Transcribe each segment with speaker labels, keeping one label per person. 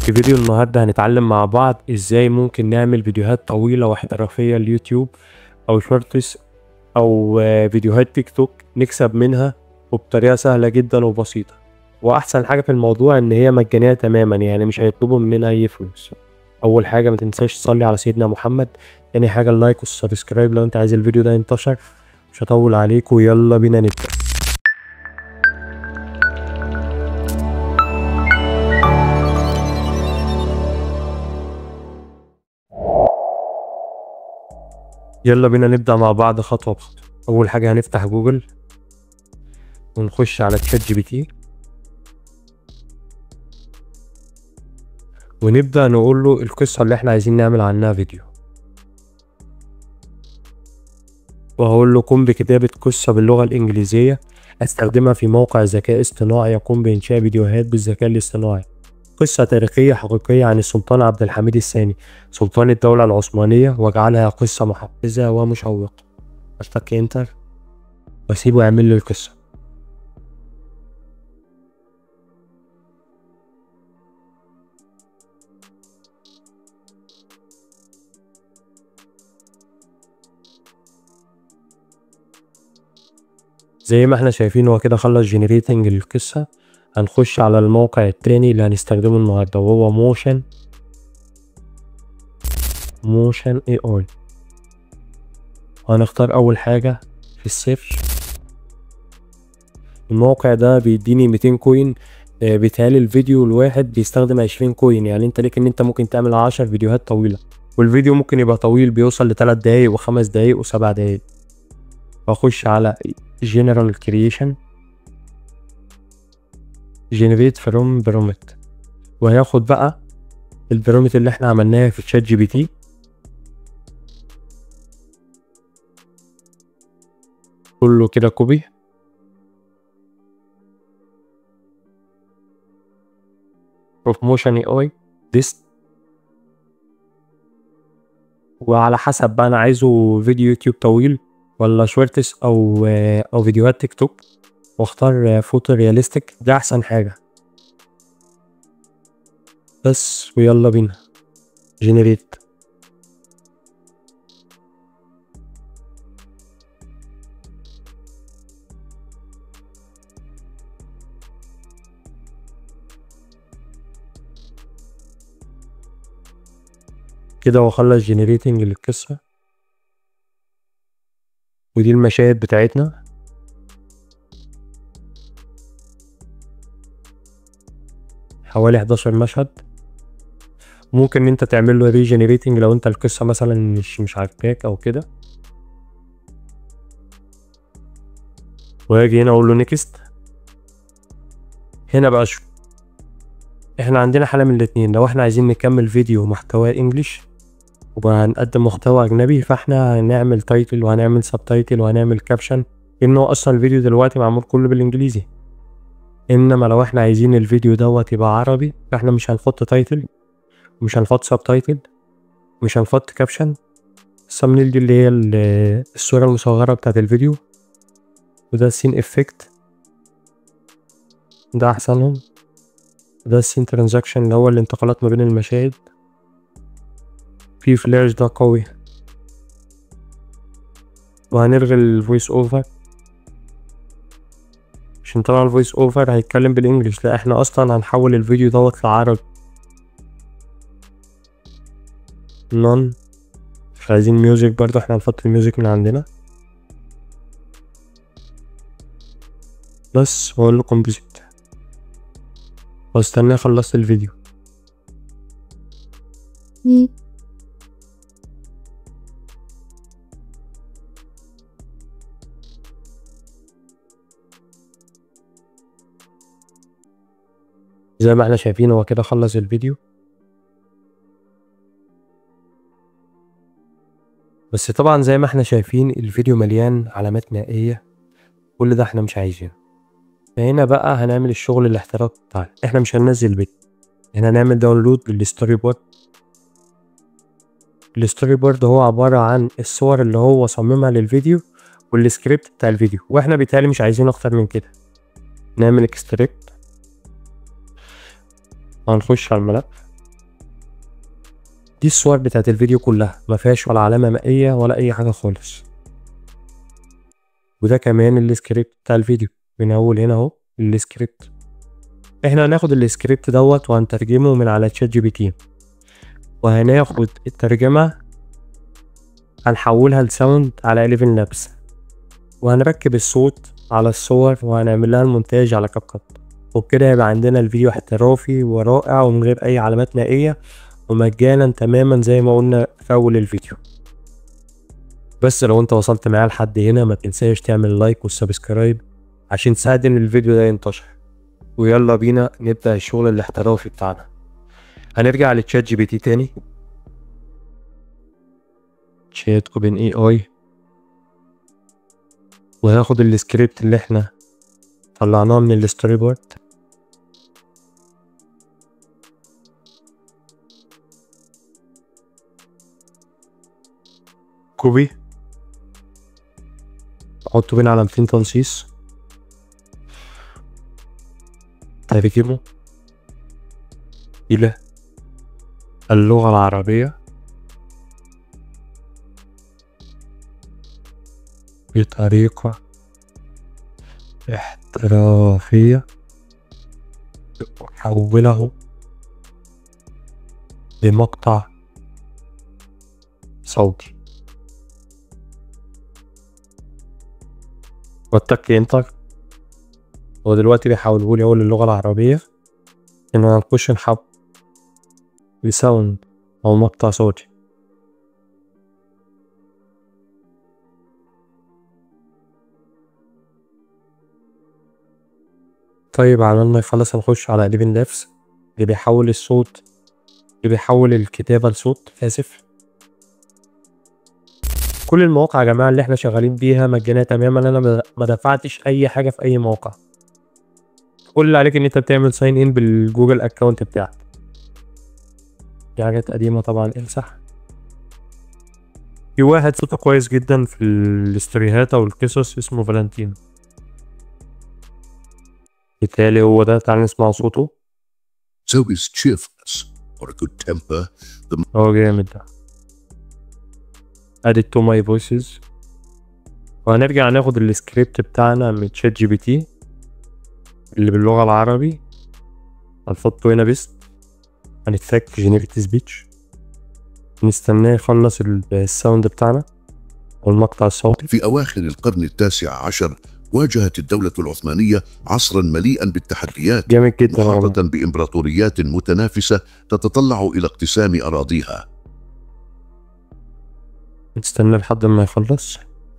Speaker 1: في فيديو النهارده هنتعلم مع بعض ازاي ممكن نعمل فيديوهات طويلة واحترافية لليوتيوب او شورتس او فيديوهات تيك توك نكسب منها وبطريقة سهلة جدا وبسيطة. واحسن حاجة في الموضوع ان هي مجانية تماما، يعني مش هيطلبوا مننا اي فلوس. اول حاجة ما تنساش تصلي على سيدنا محمد. تاني حاجة اللايك والسبسكرايب لو انت عايز الفيديو ده ينتشر. مش هطول عليك ويلا بينا نبدأ. يلا بينا نبدأ مع بعض خطوة بخطوة. أول حاجة هنفتح جوجل ونخش على تشات جي بي تي ونبدأ نقول له القصة اللي احنا عايزين نعمل عنها فيديو، وهقول له قم بكتابة قصة باللغة الإنجليزية استخدمها في موقع ذكاء اصطناعي يقوم بإنشاء فيديوهات بالذكاء الاصطناعي. قصة تاريخية حقيقية عن السلطان عبد الحميد الثاني سلطان الدولة العثمانية، واجعلها قصة محفزة ومشوقة. أشتك انتر واسيبه يعمل لي القصة. زي ما احنا شايفين هو كده خلص جنريتنج للقصة. هنخش على الموقع التاني اللي هنستخدمه النهاردة وهو موشن اي اي. هنختار اول حاجة في السيرش. الموقع ده بيديني 200 كوين. بيتهيألي الفيديو الواحد بيستخدم 20 كوين، يعني انت ليك ان انت ممكن تعمل 10 فيديوهات طويلة، والفيديو ممكن يبقى طويل بيوصل ل3 دقايق و5 دقايق و7 دقايق. واخش على General Creation Generate from Prompt، وهياخد بقى البرومت اللي احنا عملناها في تشات جي بي تي كله كده كوبي. موشن اي اي ديست، وعلى حسب بقى انا عايزه فيديو يوتيوب طويل ولا شورتس او فيديوهات تيك توك، واختار فوتو رياليستيك ده احسن حاجة بس. ويلا بينا جنريت. كده هو خلص جنريتنج للقصة، ودي المشاهد بتاعتنا. حوالي 11 مشهد. ممكن ان انت تعمل له ريجنريتنج لو انت القصة مثلا مش عاجباك او كده. واجي هنا اقول له نيكست. هنا بقى شوف، احنا عندنا حالة من الاتنين. لو احنا عايزين نكمل فيديو محتوى انجليش وهنقدم محتوى اجنبي، فاحنا هنعمل تايتل وهنعمل سب تايتل وهنعمل كابشن، انه اصلا الفيديو دلوقتي معمول كله بالانجليزي. انما لو احنا عايزين الفيديو دوت يبقى عربي، فاحنا مش هنحط تايتل ومش هنحط سب تايتل ومش هنحط كابشن. الثامنيل دي اللي هي الصورة المصغرة بتاعت الفيديو، وده السين افكت ده احسنهم. ده السين ترانزاكشن اللي هو الانتقالات ما بين المشاهد. في فلاش ده قوي. وهنلغي الفويس اوفر عشان طبعا الفويس اوفر هيتكلم بالانجليش، لا احنا اصلا هنحول الفيديو دوت لعربي. نون، مش عايزين ميوزك برضه، احنا هنحط الميوزك من عندنا بس. واقول له كومبوزيت واستنى خلصت الفيديو. زي ما احنا شايفين هو كده خلص الفيديو، بس طبعا زي ما احنا شايفين الفيديو مليان علامات مائية، كل ده احنا مش عايزينه. فهنا بقى هنعمل الشغل الاحتراق بتاعنا. احنا مش هننزل فيديو، احنا هنعمل داونلود للستوري بورد. الستوري بورد هو عبارة عن الصور اللي هو صممها للفيديو والسكريبت بتاع الفيديو، واحنا بالتالي مش عايزين اكتر من كده. نعمل اكستراكت، هنخش على الملف دي الصور بتاعت الفيديو كلها، ما فيهاش ولا علامة مائية ولا اي حاجة خالص. وده كمان السكريبت بتاع الفيديو من اول هنا اهو السكريبت. احنا هناخد السكريبت دوت وهنترجمه من على تشات جي بي تي، وهناخد الترجمة هنحولها لساوند على 11 لابس، وهنركب الصوت على الصور وهنعمل لها المونتاج على كاب كات، وبكده يبقى عندنا الفيديو احترافي ورائع ومن غير اي علامات نائية ومجانا تماما زي ما قلنا في اول الفيديو. بس لو انت وصلت معايا لحد هنا ما تنساش تعمل لايك والسبسكرايب عشان تساعد ان الفيديو ده ينتشر. ويلا بينا نبدأ الشغل الاحترافي بتاعنا. هنرجع لتشات جي بي تي تاني، شات اوبن اي اي، وهاخد السكريبت اللي احنا طلعناه من الستوري بورد، كوبي، احطه بين علامتين تنصيص، ترجمه الى اللغة العربية بطريقة احترافية، وحوله لمقطع صوتي، واتك انتر. هو دلوقتي بيحولهولي اول اللغة العربية ان هنخش نحول لساوند او مقطع صوتي. طيب على ما يخلص هنخش على 11 لابس اللي بيحول الصوت، اللي بيحول الكتابة لصوت، آسف. كل المواقع يا جماعة اللي احنا شغالين بيها مجانية تماما، انا ما دفعتش اي حاجة في اي موقع. كل اللي عليك ان انت بتعمل ساين ان بالجوجل اكونت بتاعك. دي حاجات قديمة طبعا، امسح. في واحد صوته كويس جدا في الاستوريهات او القصص اسمه فالنتين، بالتالي هو ده. تعال نسمع صوته.
Speaker 2: So is cheerfulness or a good temper
Speaker 1: هو جامد ده. added to my voices. وهنرجع ناخد السكريبت بتاعنا من تشات جي بي تي اللي باللغة العربي، هنحطه هنا بس، هنتفك جينيريت سبيتش، نستناه يخلص الساوند بتاعنا والمقطع الصوتي.
Speaker 2: في أواخر القرن التاسع عشر واجهت الدولة العثمانية عصرا مليئا بالتحديات،
Speaker 1: جامد جدا،
Speaker 2: محاطة بإمبراطوريات متنافسة تتطلع إلى اقتسام أراضيها.
Speaker 1: نستنى لحد ما يخلص،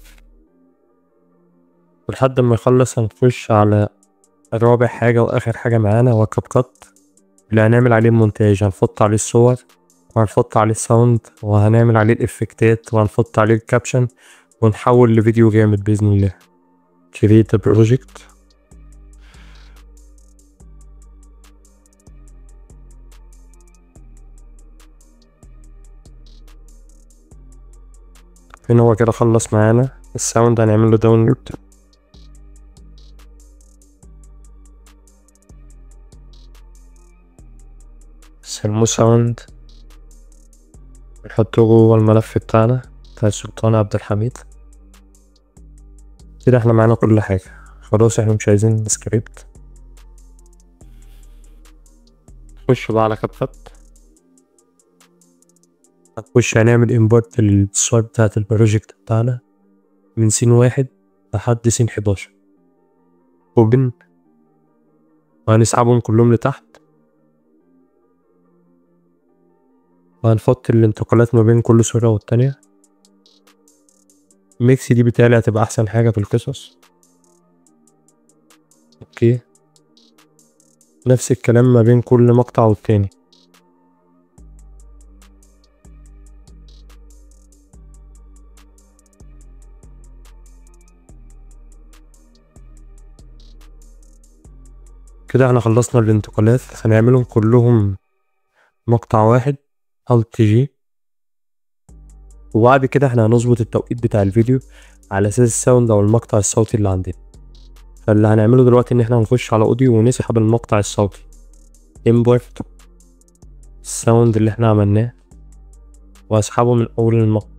Speaker 1: ولحد ما يخلص هنخش على رابع حاجة وآخر حاجة معانا، هو كاب كات اللي هنعمل عليه المونتاج. هنحط عليه الصور وهنحط عليه الساوند وهنعمل عليه الإفكتات وهنحط عليه الكابشن ونحول لفيديو جامد بإذن الله. create a project. هنا هو كده خلص معانا الساوند، هنعمل له داونلود. سموه ساوند، نحطه جوه الملف بتاعنا بتاع السلطان عبد الحميد. كده احنا معانا كل حاجة خلاص، احنا مش عايزين سكريبت. نخش بقى على كاب كات، هنخش هنعمل امبورت للصور بتاعت البروجكت بتاعنا من سين 1 لحد سين 11 اوبن، وهنسحبهم كلهم لتحت، وهنحط الانتقالات ما بين كل صورة والتانية. الميكس دي بتاعي هتبقى احسن حاجة في القصص. اوكي، نفس الكلام ما بين كل مقطع والتاني. كده احنا خلصنا الانتقالات، هنعملهم كلهم مقطع واحد Alt G، وبعد كده احنا هنظبط التوقيت بتاع الفيديو على اساس الساوند او المقطع الصوتي اللي عندنا. فاللي هنعمله دلوقتي ان احنا هنخش على اوديو ونسحب المقطع الصوتي، import الساوند اللي احنا عملناه واسحبه من اول المقطع.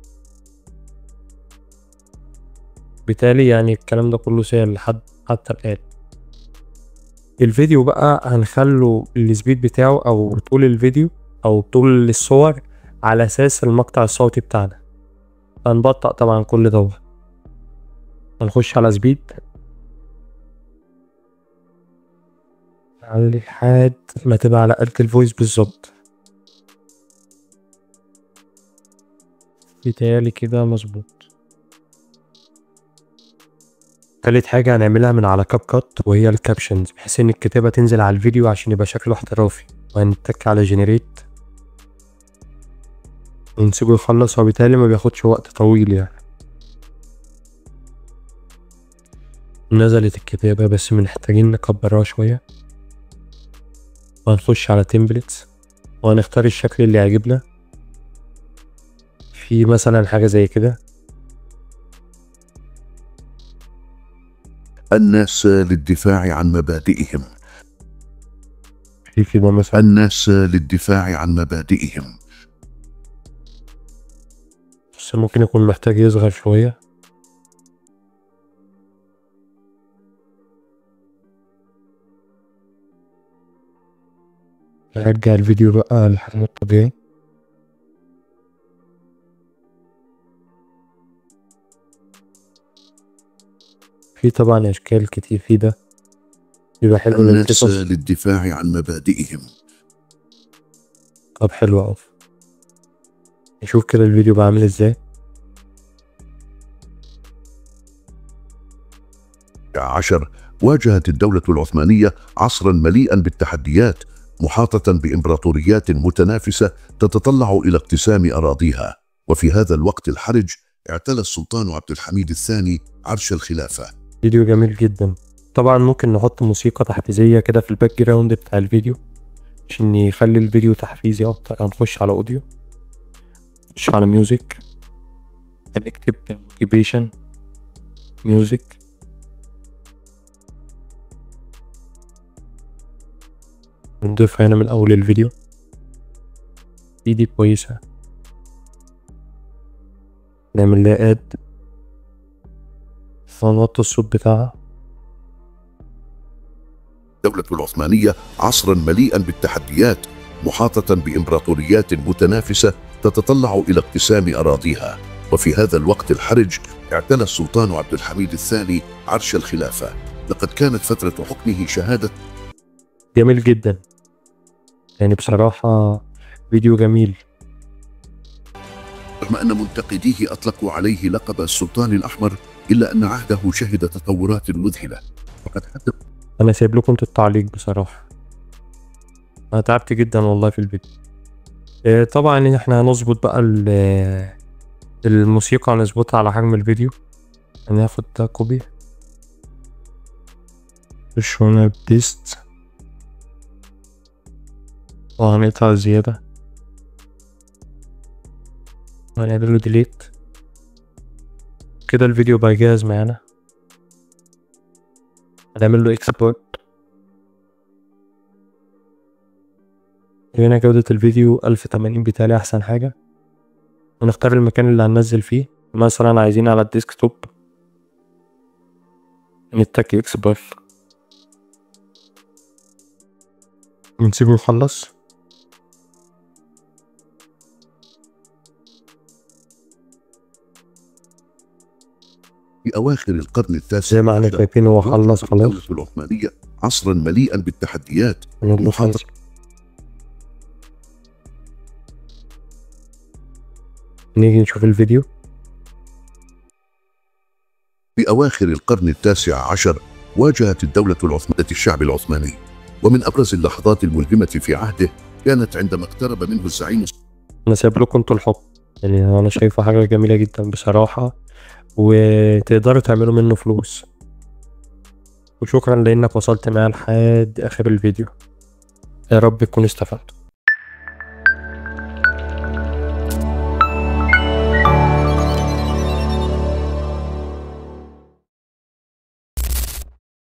Speaker 1: بالتالي يعني الكلام ده كله سهل لحد حتى الآن. الفيديو بقى هنخلو السبيد بتاعه او طول الفيديو او طول الصور على اساس المقطع الصوتي بتاعنا. هنبطأ طبعا كل ده. هنخش على سبيد نعلي لحد ما تبقى على قد الفويس بالظبط. بيتهيألي كده مظبوط. تالت حاجة هنعملها من على كاب كات وهي الكابشنز، بحيث ان الكتابة تنزل على الفيديو عشان يبقى شكله احترافي. وهنتك على جنريت ونسيبه يخلص، وبالتالي ما بياخدش وقت طويل يعني. نزلت الكتابة بس محتاجين نكبرها شوية. وهنخش على تمبلتس وهنختار الشكل اللي يعجبنا. في مثلا حاجة زي كده.
Speaker 2: الناس للدفاع عن مبادئهم.
Speaker 1: في كده مثلا.
Speaker 2: الناس للدفاع عن مبادئهم.
Speaker 1: بس ممكن يكون محتاج يصغر شوية. نرجع الفيديو بقى لحجمه الطبيعي. في طبعا اشكال كتير في ده، يبقى حلو
Speaker 2: الناس
Speaker 1: للقصص.
Speaker 2: للدفاع عن مبادئهم.
Speaker 1: طب حلو اوي. نشوف كده الفيديو بقى عامل ازاي.
Speaker 2: 10 واجهت الدولة العثمانية عصرا مليئا بالتحديات، محاطة بإمبراطوريات متنافسة تتطلع إلى اقتسام أراضيها. وفي هذا الوقت الحرج اعتلى السلطان عبد الحميد الثاني عرش الخلافة.
Speaker 1: فيديو جميل جدا. طبعا ممكن نحط موسيقى تحفيزية كده في الباك جراوند بتاع الفيديو عشان يخلي الفيديو تحفيزي اكتر. هنخش على اوديو، نخش على ميوزك، هنكتب موتيفيشن ميوزك. نضيفها هنا من اول الفيديو. دي كويسة. نعمل لها اد، فنوطي الصوت بتاعها.
Speaker 2: الدولة العثمانية عصرا مليئا بالتحديات، محاطة بإمبراطوريات متنافسة تتطلع إلى اقتسام أراضيها. وفي هذا الوقت الحرج اعتلى السلطان عبد الحميد الثاني عرش الخلافة. لقد كانت فترة حكمه شهادة.
Speaker 1: جميل جدا يعني بصراحة فيديو جميل.
Speaker 2: رغم أن منتقديه أطلقوا عليه لقب السلطان الأحمر، إلا أن عهده شهد تطورات مذهلة. فقد حدث.
Speaker 1: انا سايب لكم التعليق بصراحة. انا تعبت جدا والله في الفيديو. طبعا احنا هنظبط بقى الموسيقى، هنظبطها على حجم الفيديو. هناخد ده كوبي، مش هنا بيست، وهنقطع زيادة وهنعمل له ديليت. كده الفيديو بقى جاهز معانا. هنعمل له اكسبورت. هنا جودة الفيديو 1080 بتاعي احسن حاجة. ونختار المكان اللي هننزل فيه، مثلا عايزين على الديسكتوب. نتك اكسبورت ونسيبه يخلص.
Speaker 2: في أواخر القرن التاسع
Speaker 1: زي ما احنا شايفين هو خلص خلاص.
Speaker 2: الدولة العثمانية عصرا مليئا بالتحديات، محاطة.
Speaker 1: نيجي نشوف الفيديو.
Speaker 2: في أواخر القرن التاسع عشر واجهت الدولة العثمانية الشعب العثماني، ومن أبرز اللحظات الملهمة في عهده كانت عندما اقترب منه الزعيم.
Speaker 1: انا سايب لكم انتوا الحكم، يعني انا شايفه حاجة جميلة جدا بصراحة، وتقدروا تعملوا منه فلوس. وشكرا لانك وصلت معايا لحد اخر الفيديو. يا رب تكونوا استفدتوا.